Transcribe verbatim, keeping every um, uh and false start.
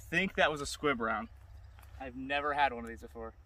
think that was a squib round. I've never had one of these before.